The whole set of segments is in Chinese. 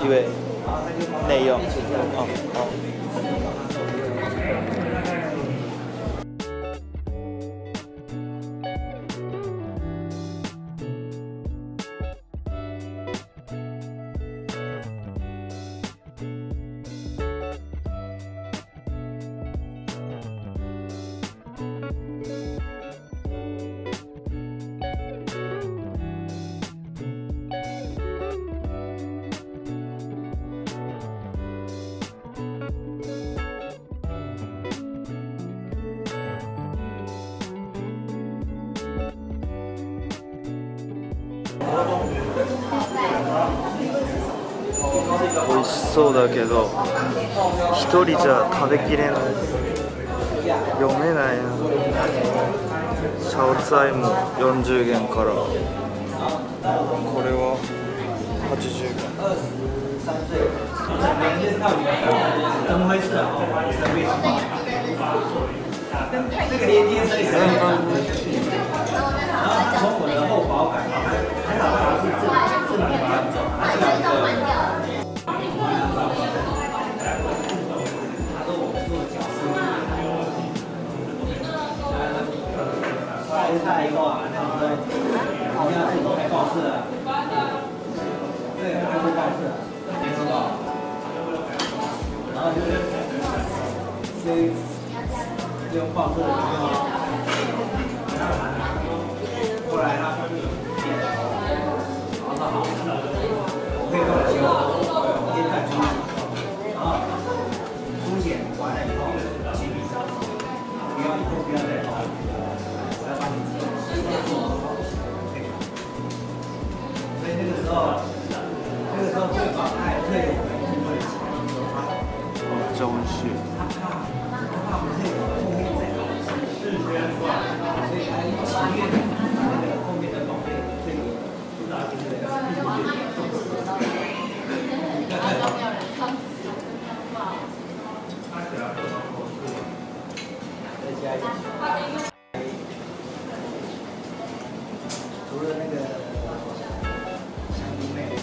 因为内用。哦哦。美味しそうだけど一人じゃ食べきれない。読めないな。シャオツァイも40元から、これは80元。怎么回事啊？这个连接是然后他从我的后保杆，还好他是正面把走，他是一个。他说我们做角色，下一个啊，好像是开报社了，对，开报社，没收到，然后就用报社的电话，后来他好的好，我可以帮你修，我先看出险，然后出险完了以后，请你不要以后不要再跑，我要帮你做，所以那个时候最早他也退我们部分钱，真是。他不是有后面再搞，所以他7月那个后面的保费，这个除了那个香菇妹。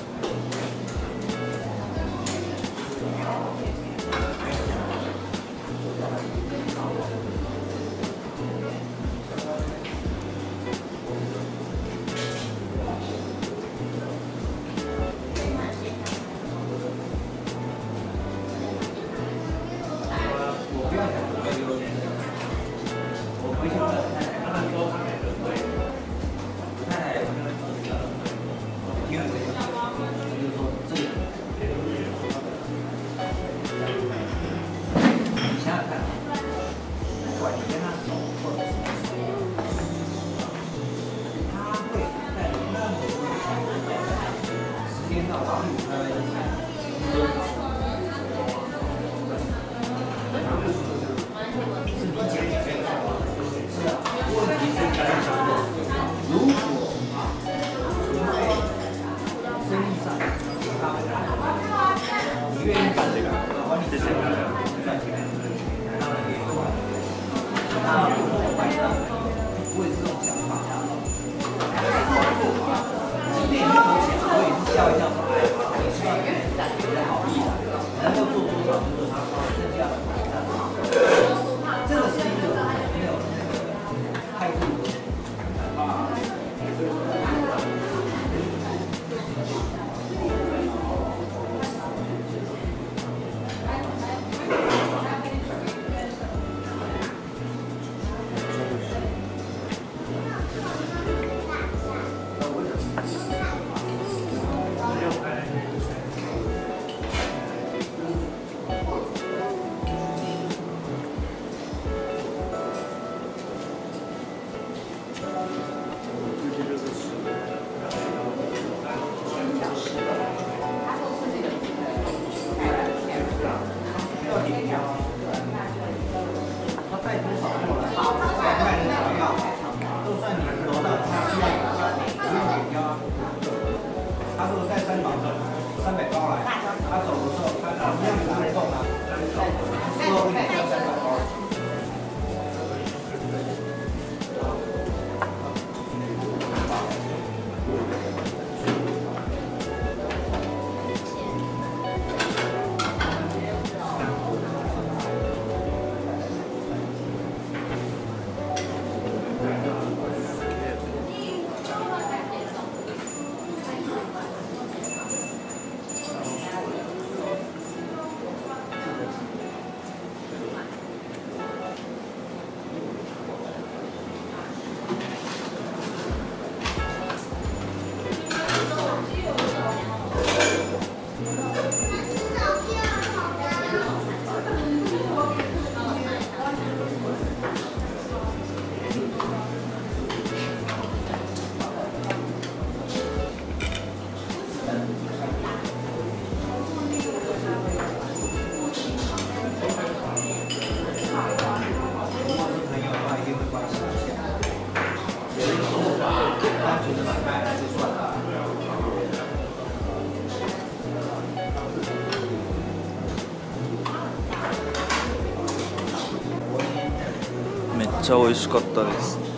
ちゃ美味しかったです。